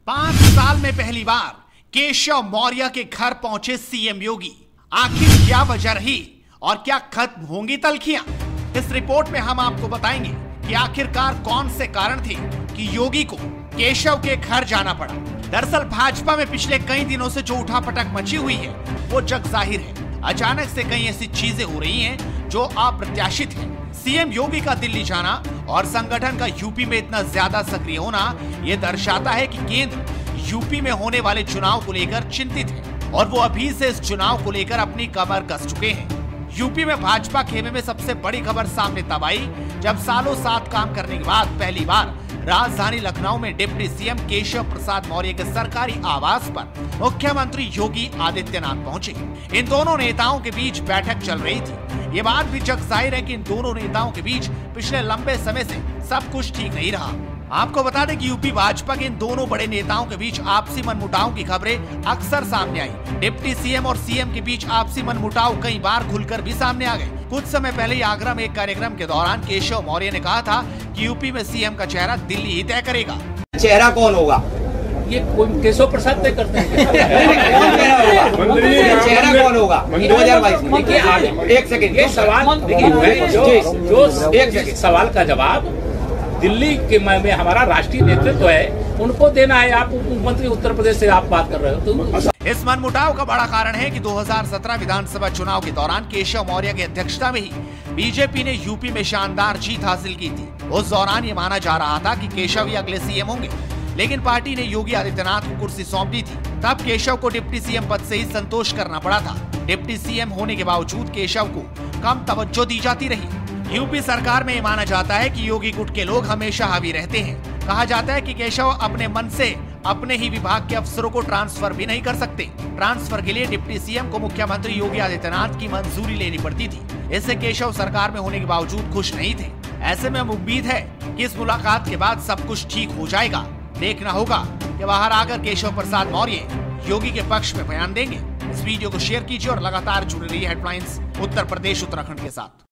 5 साल में पहली बार केशव मौर्य के घर पहुंचे सीएम योगी। आखिर क्या वजह रही और क्या खत्म होंगी तल्खियां? इस रिपोर्ट में हम आपको बताएंगे कि आखिरकार कौन से कारण थे कि योगी को केशव के घर जाना पड़ा। दरअसल भाजपा में पिछले कई दिनों से जो उठापटक मची हुई है वो जग जाहिर है। अचानक से कई ऐसी चीजें हो रही हैं जो अप्रत्याशित है। सीएम योगी का दिल्ली जाना और संगठन का यूपी में इतना ज्यादा सक्रिय होना ये दर्शाता है कि केंद्र यूपी में होने वाले चुनाव को लेकर चिंतित है और वो अभी से इस चुनाव को लेकर अपनी कमर कस चुके हैं। यूपी में भाजपा खेमे में सबसे बड़ी खबर सामने तब आई जब सालों साथ काम करने के बाद पहली बार राजधानी लखनऊ में डिप्टी सीएम केशव प्रसाद मौर्य के सरकारी आवास पर मुख्यमंत्री योगी आदित्यनाथ पहुंचे। इन दोनों नेताओं के बीच बैठक चल रही थी। ये बात भी जग जाहिर है कि इन दोनों नेताओं के बीच पिछले लंबे समय से सब कुछ ठीक नहीं रहा। आपको बता दें कि यूपी भाजपा के इन दोनों बड़े नेताओं के बीच आपसी मनमुटाव की खबरें अक्सर सामने आई। डिप्टी सीएम और सीएम के बीच आपसी मनमुटाव कई बार खुलकर भी सामने आ गए। कुछ समय पहले आगरा में एक कार्यक्रम के दौरान केशव मौर्य ने कहा था कि यूपी में सीएम का चेहरा दिल्ली ही तय करेगा। चेहरा कौन होगा? ये केशव प्रसाद तय करते हैं। चेहरा कौन होगा 2022 में? देखिए एक सेकंड, ये सवाल देखिए जो एक सेकंड सवाल का जवाब दिल्ली के में हमारा राष्ट्रीय नेतृत्व है, उनको देना है। आप उप मुख्यमंत्री उत्तर प्रदेश से आप बात कर रहे हो तो इस मनमुटाव का बड़ा कारण है कि 2017 विधानसभा चुनाव के दौरान केशव मौर्य की अध्यक्षता में ही बीजेपी ने यूपी में शानदार जीत हासिल की थी। उस दौरान ये माना जा रहा था कि केशव ही अगले सीएम होंगे, लेकिन पार्टी ने योगी आदित्यनाथ को कुर्सी सौंप दी थी। तब केशव को डिप्टी सीएम पद से ही संतोष करना पड़ा था। डिप्टी सीएम होने के बावजूद केशव को कम तवज्जो दी जाती रही। यूपी सरकार में ये माना जाता है कि योगी गुट के लोग हमेशा हावी रहते हैं। कहा जाता है कि केशव अपने मन से अपने ही विभाग के अफसरों को ट्रांसफर भी नहीं कर सकते। ट्रांसफर के लिए डिप्टी सीएम को मुख्यमंत्री योगी आदित्यनाथ की मंजूरी लेनी पड़ती थी। इससे केशव सरकार में होने के बावजूद खुश नहीं थे। ऐसे में उम्मीद है कि इस मुलाकात के बाद सब कुछ ठीक हो जाएगा। देखना होगा कि बाहर आकर केशव प्रसाद मौर्य योगी के पक्ष में बयान देंगे। इस वीडियो को शेयर कीजिए और लगातार जुड़े रहिए हेडलाइंस उत्तर प्रदेश उत्तराखंड के साथ।